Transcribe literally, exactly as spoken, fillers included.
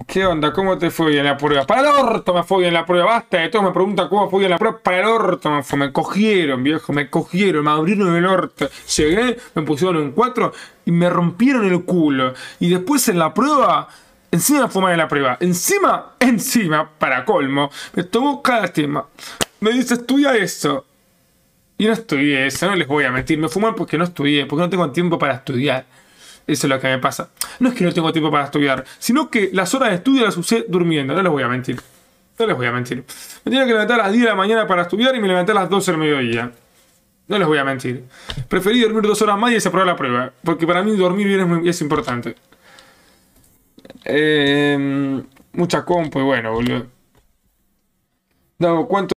¿Qué onda? ¿Cómo te fue en la prueba? Para el orto me fue en la prueba. Basta de todo, me pregunta cómo fue en la prueba. Para el orto me fue. Me cogieron, viejo. Me cogieron. Me abrieron el orto. Llegué, me pusieron en cuatro y me rompieron el culo. Y después en la prueba, encima fue mal en la prueba. Encima, encima, para colmo, me tomó cada tema. Me dice, estudia eso. Y no estudié eso, no les voy a mentir. Me fue mal porque no estudié, porque no tengo tiempo para estudiar. Eso es lo que me pasa. No es que no tengo tiempo para estudiar, sino que las horas de estudio las usé durmiendo. No les voy a mentir. No les voy a mentir. Me tenía que levantar a las diez de la mañana para estudiar y me levanté a las doce del mediodía. No les voy a mentir. Preferí dormir dos horas más y desaprobar la prueba. Porque para mí dormir bien es, muy, es importante. Eh, mucha compu y bueno, boludo. No, ¿cuánto?